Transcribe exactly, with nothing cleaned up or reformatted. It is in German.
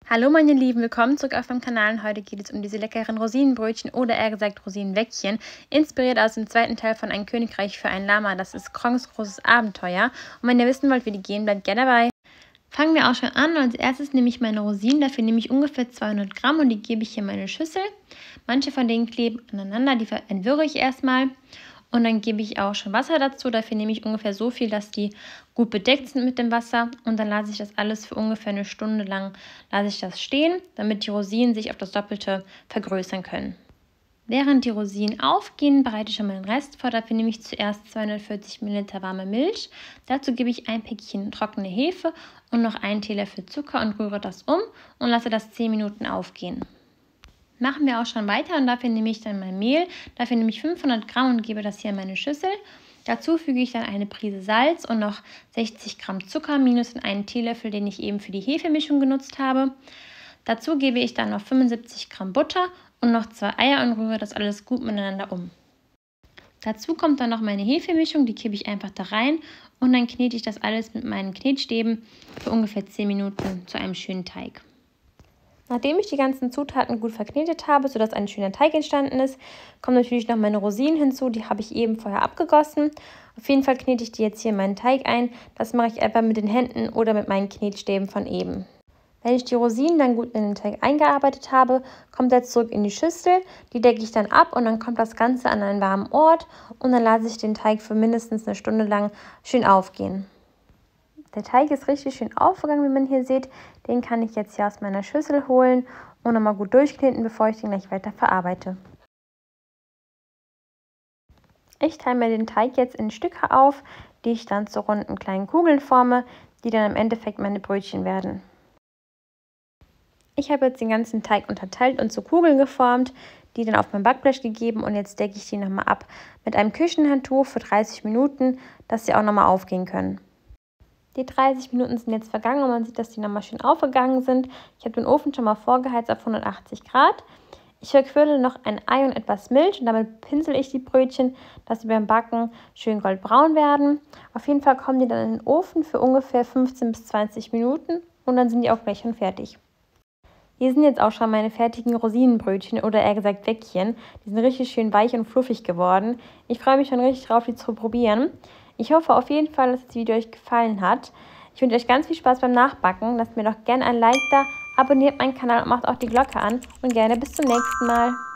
Hallo meine Lieben, willkommen zurück auf meinem Kanal und heute geht es um diese leckeren Rosinenbrötchen oder eher gesagt Rosinenwäckchen, inspiriert aus dem zweiten Teil von Ein Königreich für ein Lama. Das ist Krongs großes Abenteuer und wenn ihr wissen wollt, wie die gehen, bleibt gerne dabei. Fangen wir auch schon an. Als erstes nehme ich meine Rosinen, dafür nehme ich ungefähr zweihundert Gramm und die gebe ich hier in meine Schüssel. Manche von denen kleben aneinander, die entwirre ich erstmal. Und dann gebe ich auch schon Wasser dazu. Dafür nehme ich ungefähr so viel, dass die gut bedeckt sind mit dem Wasser. Und dann lasse ich das alles für ungefähr eine Stunde lang lasse ich das stehen, damit die Rosinen sich auf das Doppelte vergrößern können. Während die Rosinen aufgehen, bereite ich schon meinen Rest vor. Dafür nehme ich zuerst zweihundertvierzig Milliliter warme Milch. Dazu gebe ich ein Päckchen trockene Hefe und noch einen Teelöffel Zucker und rühre das um und lasse das zehn Minuten aufgehen. Machen wir auch schon weiter und dafür nehme ich dann mein Mehl. Dafür nehme ich fünfhundert Gramm und gebe das hier in meine Schüssel. Dazu füge ich dann eine Prise Salz und noch sechzig Gramm Zucker minus einen Teelöffel, den ich eben für die Hefemischung genutzt habe. Dazu gebe ich dann noch fünfundsiebzig Gramm Butter und noch zwei Eier und rühre das alles gut miteinander um. Dazu kommt dann noch meine Hefemischung, die kippe ich einfach da rein und dann knete ich das alles mit meinen Knetstäben für ungefähr zehn Minuten zu einem schönen Teig. Nachdem ich die ganzen Zutaten gut verknetet habe, sodass ein schöner Teig entstanden ist, kommen natürlich noch meine Rosinen hinzu. Die habe ich eben vorher abgegossen. Auf jeden Fall knete ich die jetzt hier in meinen Teig ein. Das mache ich etwa mit den Händen oder mit meinen Knetstäben von eben. Wenn ich die Rosinen dann gut in den Teig eingearbeitet habe, kommt er zurück in die Schüssel. Die decke ich dann ab und dann kommt das Ganze an einen warmen Ort und dann lasse ich den Teig für mindestens eine Stunde lang schön aufgehen. Der Teig ist richtig schön aufgegangen, wie man hier sieht. Den kann ich jetzt hier aus meiner Schüssel holen und nochmal gut durchkneten, bevor ich den gleich weiter verarbeite. Ich teile mir den Teig jetzt in Stücke auf, die ich dann zu runden kleinen Kugeln forme, die dann im Endeffekt meine Brötchen werden. Ich habe jetzt den ganzen Teig unterteilt und zu Kugeln geformt, die dann auf mein Backblech gegeben und jetzt decke ich die nochmal ab mit einem Küchenhandtuch für dreißig Minuten, dass sie auch nochmal aufgehen können. Die dreißig Minuten sind jetzt vergangen und man sieht, dass die nochmal schön aufgegangen sind. Ich habe den Ofen schon mal vorgeheizt auf hundertachtzig Grad. Ich verquirle noch ein Ei und etwas Milch und damit pinsel ich die Brötchen, dass sie beim Backen schön goldbraun werden. Auf jeden Fall kommen die dann in den Ofen für ungefähr fünfzehn bis zwanzig Minuten und dann sind die auch gleich schon fertig. Hier sind jetzt auch schon meine fertigen Rosinenbrötchen oder eher gesagt Wäckchen. Die sind richtig schön weich und fluffig geworden. Ich freue mich schon richtig drauf, die zu probieren. Ich hoffe auf jeden Fall, dass das Video euch gefallen hat. Ich wünsche euch ganz viel Spaß beim Nachbacken. Lasst mir doch gerne ein Like da, abonniert meinen Kanal und macht auch die Glocke an. Und gerne bis zum nächsten Mal.